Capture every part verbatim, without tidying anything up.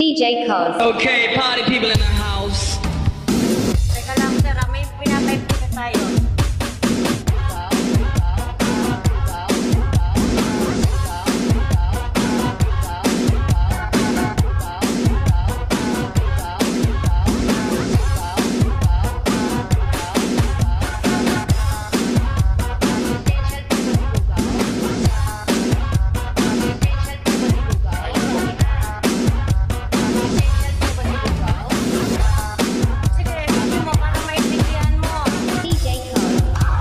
D J Cos. Okay, party people in the house. Teka lang sir, ah, may pinatype dito tayo. Sige, sabi mo para maintindihan mo. D J Cos.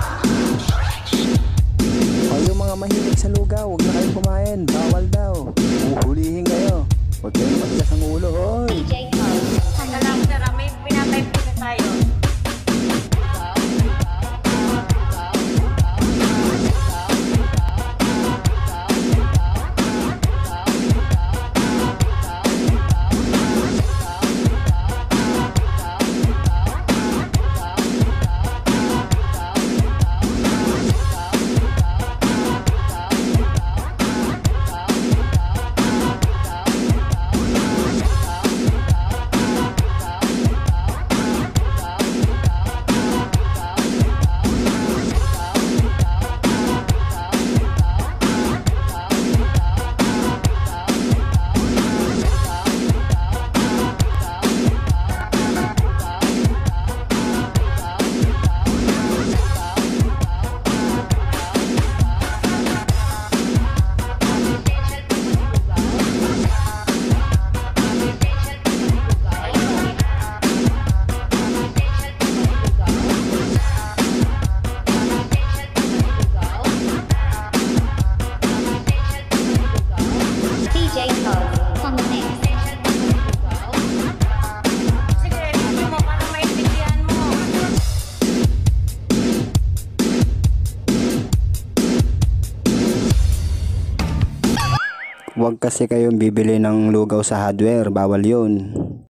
O yung mga mahilig sa lugaw, huwag na kayong kumain. Bawal daw. Uhulihin kayo. Huwag kayong matigas ang ulo, hoy. D J Cos. Teka lang sir, ah, may pinatype dito tayo. D J Cos. On the mix. Sige, sabi mo para maintindihan mo. Huwag kasi kayong bibili ng lugaw sa hardware. Bawal yun.